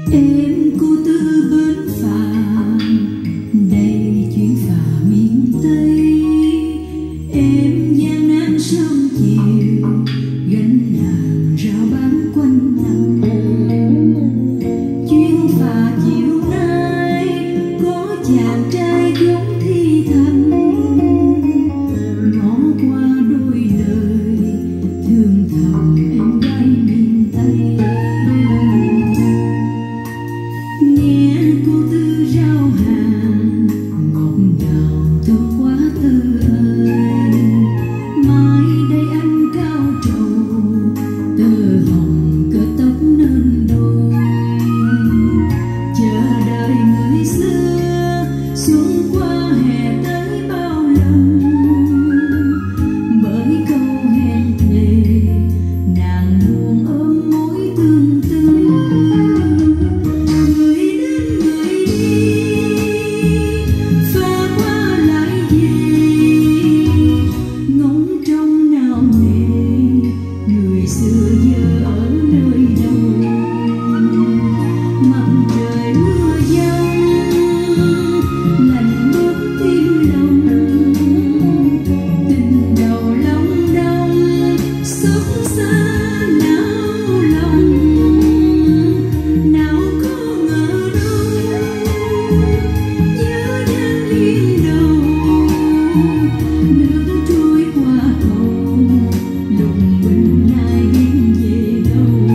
Em cô tư bến phà, đây chuyến phà miền Tây. Em gian nan sớm chiều, gánh hàng rao bán quanh năm. Chuyến phà chiều nay có chàng trai giống thi thầm, ngó qua đôi lời thương thầm em gái miền Tây. Nghe cô tư rao hàng ngọt ngào thương quá tư ơi, mai đây anh cao trầu tơ hồng cỡ tóc nên đôi. Chờ đợi người xưa xuân qua hè tới bao lần, bởi câu hẹn thề nàng buồn ôm mối tương tư. Xưa giờ ở nơi đâu, mặt trời mưa giăng lạnh buốt tim lòng. Tình đầu long đong xót xa nao lòng, nào có ngờ đâu nhớ đang nghiêng đầu. Nước trôi qua cầu lùng bình nay em về đâu.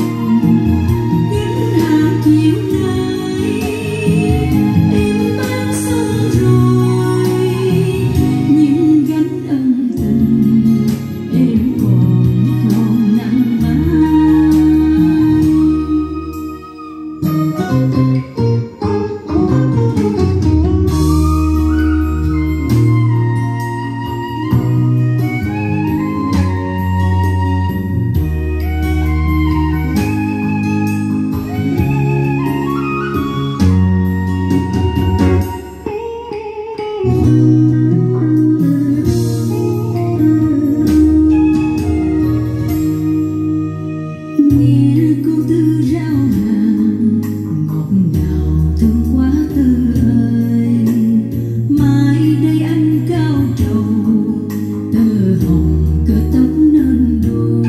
Gánh hàng chiều nay em bán xong rồi, nhưng gánh ân tình em còn nặng mai. Nghe cô tư rao hàng ngọt ngào thương quá tư ơi, mai đây anh cao trầu tơ hồng cỡ tóc nên đôi.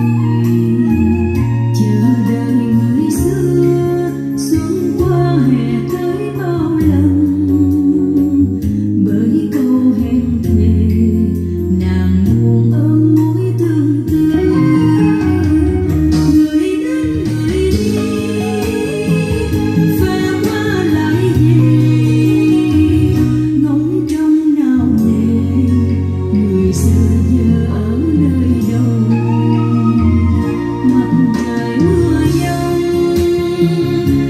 Chờ đợi người xưa xuân qua hè tới bao lần, bởi câu hẹn thề nàng buồn ôm mối tương tư. Xưa giờ ở nơi đâu, mặt trời mưa giăng